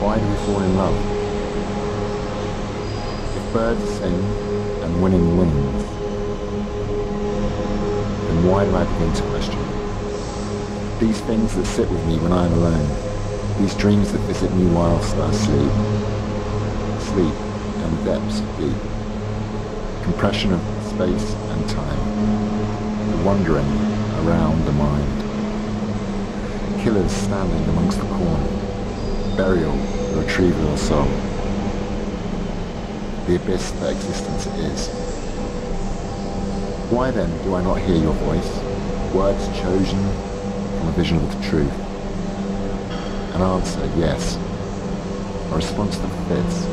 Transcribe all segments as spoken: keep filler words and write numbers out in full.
Why do we fall in love? If birds sing and winning wings, then why do I begin to question? These things that sit with me when I am alone, these dreams that visit me whilst I sleep, sleep in the depths of deep, compression of space and time, the wandering around the mind, killers standing amongst the corn, burial, the retrieval of soul, the abyss that existence is. Why then do I not hear your voice, words chosen from a vision of the truth? An answer, yes, a response that fits.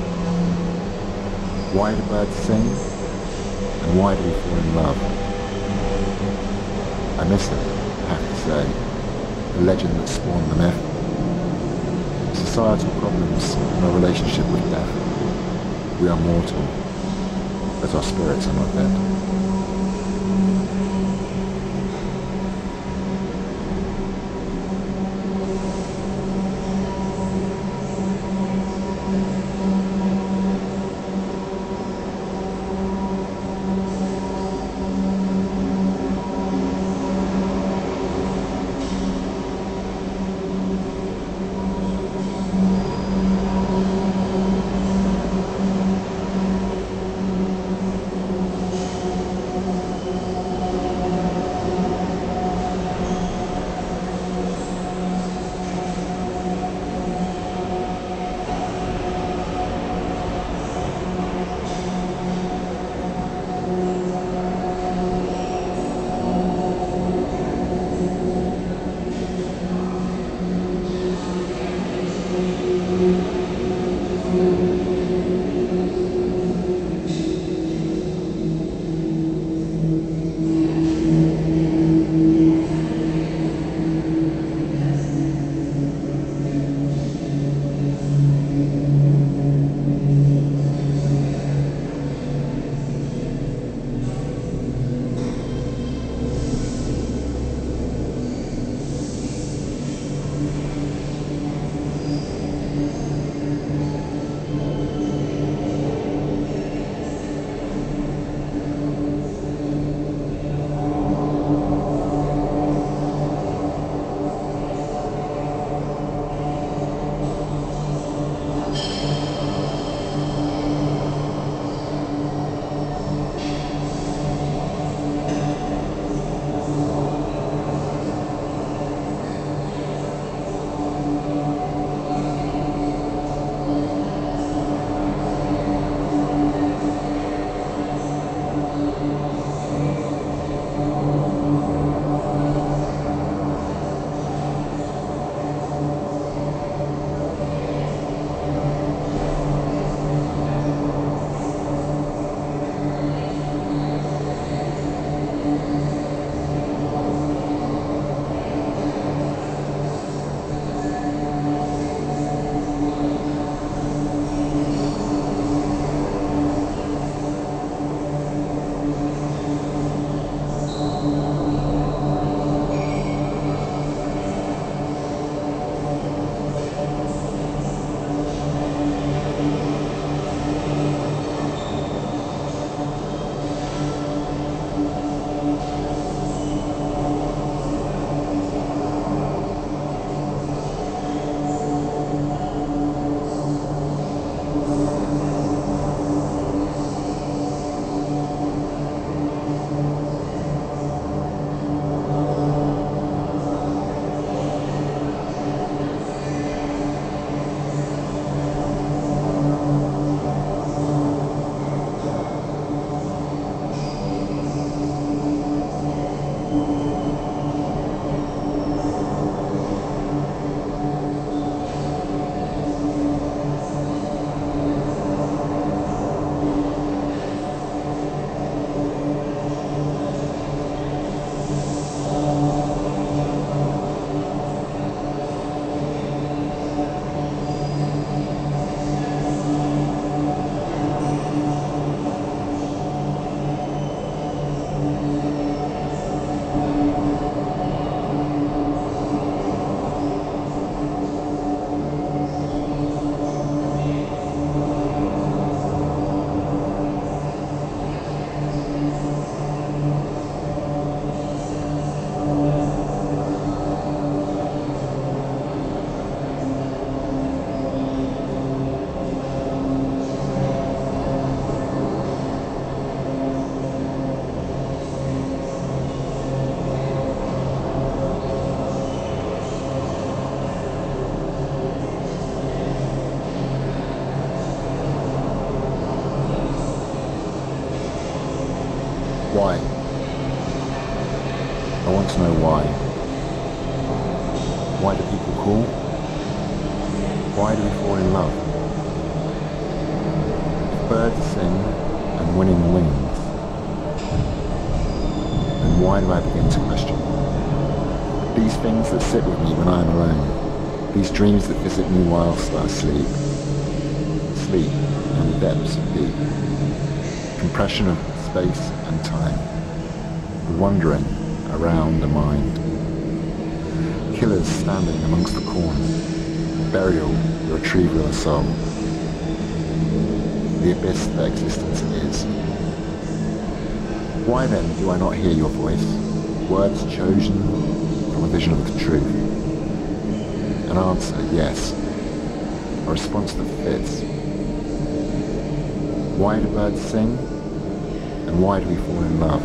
Why do birds sing? And why do we fall in love? I miss it, I have to say, the legend that spawned the myth. Societal problems and our relationship with death. We are mortal, but our spirits are not dead. Why do we fall in love? If birds sing and winning wings, then why do I begin to question? These things that sit with me when I am alone, these dreams that visit me whilst I sleep, sleep in the depths of deep, compression of space and time, the wandering around the mind, killers standing amongst the corn, burial, the retrieval of a soul, the abyss that existence is. Why then do I not hear your voice, words chosen from a vision of the truth? An answer, yes, a response that fits. Why do birds sing? And why do we fall in love?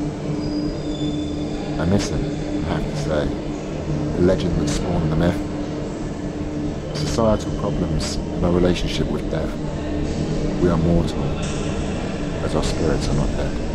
I miss him, I have to say, the legend that spawned the myth. Societal problems and our relationship with death. We are mortal, as our spirits are not dead.